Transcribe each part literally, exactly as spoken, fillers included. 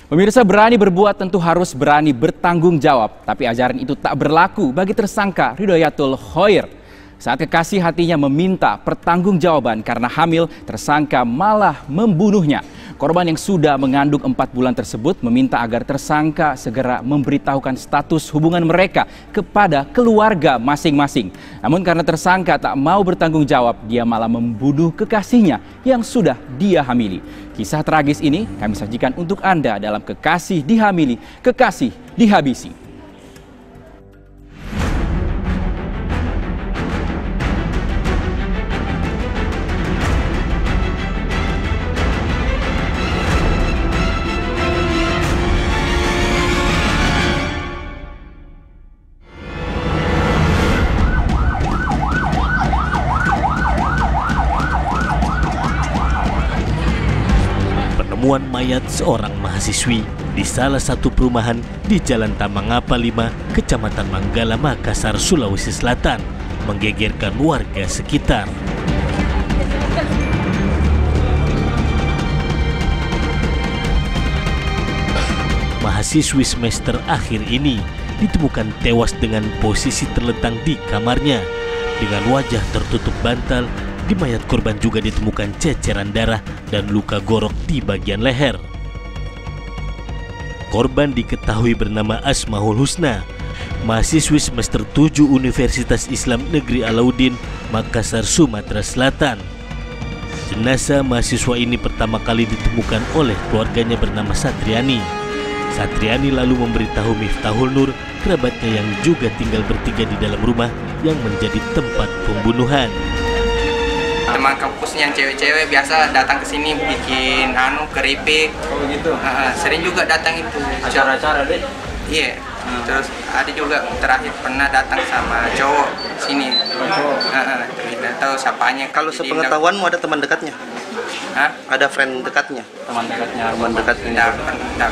Pemirsa, berani berbuat tentu harus berani bertanggung jawab. Tapi ajaran itu tak berlaku bagi tersangka Ridhoyatul Khoir. Saat kekasih hatinya meminta pertanggungjawaban karena hamil, tersangka malah membunuhnya. Korban yang sudah mengandung empat bulan tersebut meminta agar tersangka segera memberitahukan status hubungan mereka kepada keluarga masing-masing. Namun karena tersangka tak mau bertanggung jawab, dia malah membunuh kekasihnya yang sudah dia hamili. Kisah tragis ini kami sajikan untuk Anda dalam Kekasih Dihamili, Kekasih Dihabisi. Penemuan mayat seorang mahasiswi di salah satu perumahan di Jalan Tamangapa lima, Kecamatan Manggala, Makassar, Sulawesi Selatan, menggegerkan warga sekitar. Mahasiswi semester akhir ini ditemukan tewas dengan posisi terlentang di kamarnya dengan wajah tertutup bantal. Di mayat korban juga ditemukan ceceran darah dan luka gorok di bagian leher. Korban diketahui bernama Asmaul Husna, mahasiswi semester tujuh Universitas Islam Negeri Alauddin, Makassar, Sumatera Selatan. Jenazah mahasiswa ini pertama kali ditemukan oleh keluarganya bernama Satriani. Satriani lalu memberitahu Miftahul Nur, kerabatnya yang juga tinggal bertiga di dalam rumah yang menjadi tempat pembunuhan. Teman kampusnya yang cewek-cewek biasa datang ke sini bikin anu keripik. Oh gitu. Uh, sering juga datang itu. Acara-acara deh. Iya. Hmm. Terus ada juga terakhir pernah datang sama cowok sini. Oh. Uh, tidak tahu siapanya. Kalau sepengetahuanmu ada teman dekatnya? Hah? Ada friend dekatnya? Teman dekatnya. Teman dekatnya. Tidak pernah.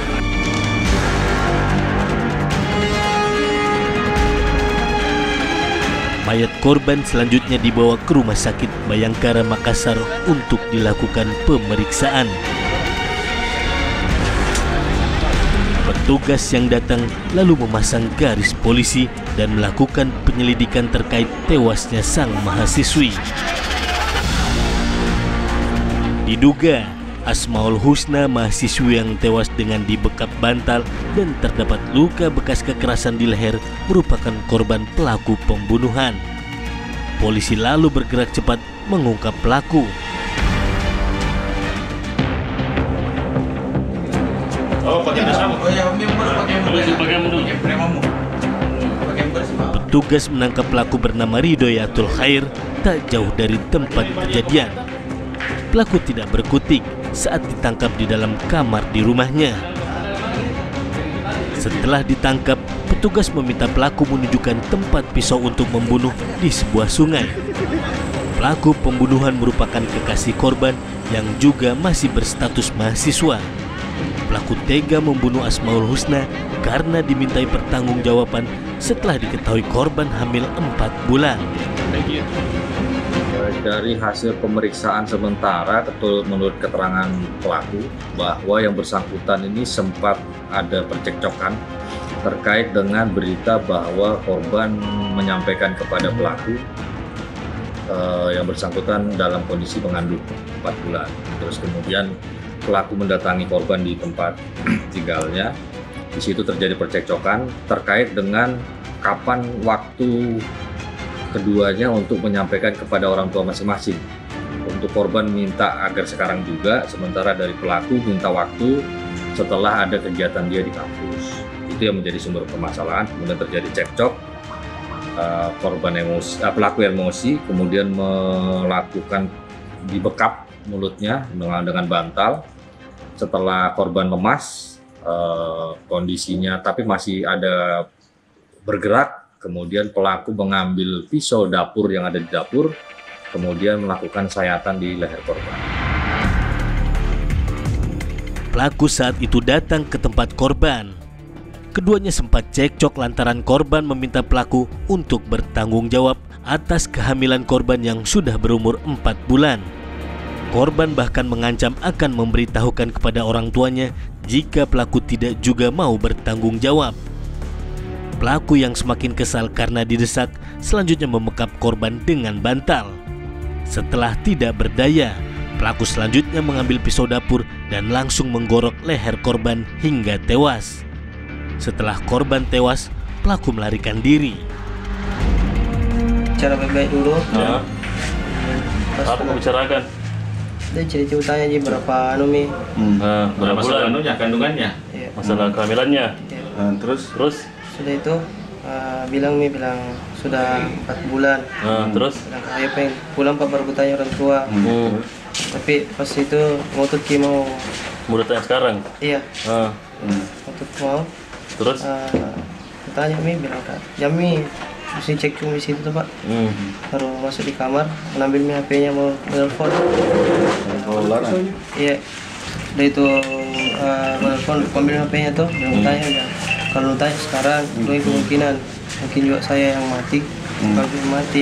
Mayat korban selanjutnya dibawa ke Rumah Sakit Bayangkara Makassar untuk dilakukan pemeriksaan. Petugas yang datang lalu memasang garis polisi dan melakukan penyelidikan terkait tewasnya sang mahasiswi. Diduga Asmaul Husna, mahasiswi yang tewas dengan dibekap bantal dan terdapat luka bekas kekerasan di leher, merupakan korban pelaku pembunuhan. Polisi lalu bergerak cepat mengungkap pelaku. Petugas menangkap pelaku bernama Ridhoyatul Khoir tak jauh dari tempat kejadian. Pelaku tidak berkutik saat ditangkap di dalam kamar di rumahnya. Setelah ditangkap, petugas meminta pelaku menunjukkan tempat pisau untuk membunuh di sebuah sungai. Pelaku pembunuhan merupakan kekasih korban yang juga masih berstatus mahasiswa. Pelaku tega membunuh Asmaul Husna karena dimintai pertanggungjawaban setelah diketahui korban hamil empat bulan. Dari hasil pemeriksaan sementara, menurut keterangan pelaku, bahwa yang bersangkutan ini sempat ada percekcokan terkait dengan berita bahwa korban menyampaikan kepada pelaku eh, yang bersangkutan dalam kondisi mengandung empat bulan. Terus kemudian pelaku mendatangi korban di tempat tinggalnya. Di situ terjadi percekcokan terkait dengan kapan waktu keduanya untuk menyampaikan kepada orang tua masing-masing. Untuk korban minta agar sekarang juga, sementara dari pelaku minta waktu setelah ada kegiatan dia di kampus. Itu yang menjadi sumber permasalahan. Kemudian terjadi cekcok, uh, korban emosi, uh, pelaku emosi, kemudian melakukan dibekap mulutnya dengan, dengan bantal. Setelah korban lemas uh, kondisinya, tapi masih ada bergerak. Kemudian pelaku mengambil pisau dapur yang ada di dapur, kemudian melakukan sayatan di leher korban. Pelaku saat itu datang ke tempat korban. Keduanya sempat cekcok lantaran korban meminta pelaku untuk bertanggung jawab atas kehamilan korban yang sudah berumur empat bulan. Korban bahkan mengancam akan memberitahukan kepada orang tuanya jika pelaku tidak juga mau bertanggung jawab. Pelaku yang semakin kesal karena didesak selanjutnya memekap korban dengan bantal. Setelah tidak berdaya, pelaku selanjutnya mengambil pisau dapur dan langsung menggorok leher korban hingga tewas. Setelah korban tewas, pelaku melarikan diri. Cara baik-baik dulu. Nah, apa kamu bicarakan? Dia cerita-ceritanya aja berapa anu mi. Hmm. Nah, berapa bulan? Anunya, kandungannya. Ya. Masalah kehamilannya. Ya. Nah, terus? Terus? Sudah itu uh, bilang mi bilang sudah empat bulan. Nah, terus? Bilang saya pengen pulang pak baru bertanya orang tua. Hmm. Tapi pas itu ngotot ki mau. Mau datang sekarang? Iya. Nah. Hmm. Ngotot mau. Terus? Uh, bertanya mi bilang kak, Jami mesti cek di situ tuh pak. Hmm. Baru masuk di kamar, menambil mi H P-nya mau menelpon. Oh, larang? Iya. Udah itu uh, menelpon, ambil H P-nya tuh, bilang tanya udah. Kalau tanya sekarang, dua kemungkinan mungkin juga saya yang mati, hmm. kalau yang mati.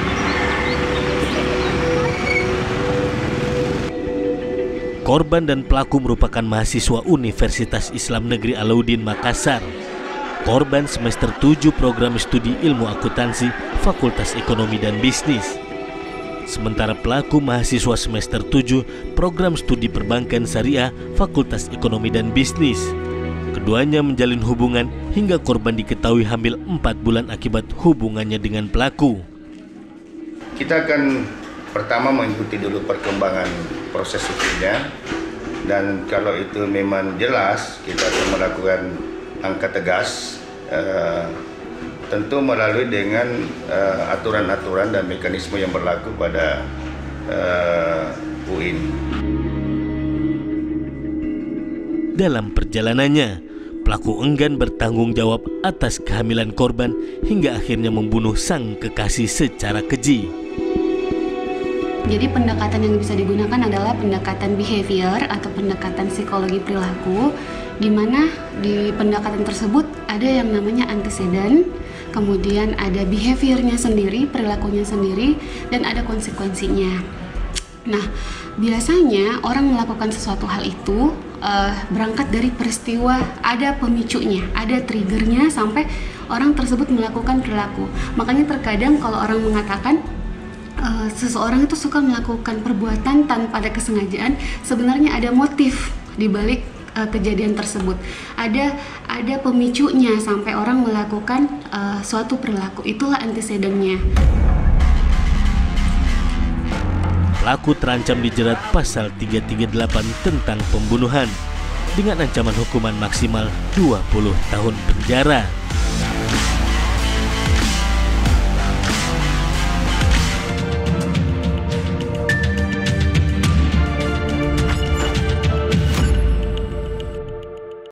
Korban dan pelaku merupakan mahasiswa Universitas Islam Negeri Alauddin Makassar. Korban semester tujuh program studi ilmu akuntansi Fakultas Ekonomi dan Bisnis. Sementara pelaku mahasiswa semester tujuh program studi perbankan syariah Fakultas Ekonomi dan Bisnis. Keduanya menjalin hubungan hingga korban diketahui hamil empat bulan akibat hubungannya dengan pelaku. Kita akan pertama mengikuti dulu perkembangan proses hukumnya, dan kalau itu memang jelas kita akan melakukan langkah tegas, uh, tentu melalui dengan aturan-aturan uh, dan mekanisme yang berlaku pada uh, U I N. Dalam perjalanannya, pelaku enggan bertanggung jawab atas kehamilan korban hingga akhirnya membunuh sang kekasih secara keji. Jadi pendekatan yang bisa digunakan adalah pendekatan behavior atau pendekatan psikologi perilaku, di mana di pendekatan tersebut ada yang namanya antecedent, kemudian ada behaviornya sendiri, perilakunya sendiri, dan ada konsekuensinya. Nah, biasanya orang melakukan sesuatu hal itu uh, berangkat dari peristiwa, ada pemicunya, ada triggernya sampai orang tersebut melakukan perilaku. Makanya terkadang kalau orang mengatakan Uh, seseorang itu suka melakukan perbuatan tanpa ada kesengajaan, sebenarnya ada motif di balik uh, kejadian tersebut. Ada ada pemicunya sampai orang melakukan uh, suatu perilaku. Itulah antecedentnya. Pelaku terancam dijerat pasal tiga tiga delapan tentang pembunuhan dengan ancaman hukuman maksimal dua puluh tahun penjara.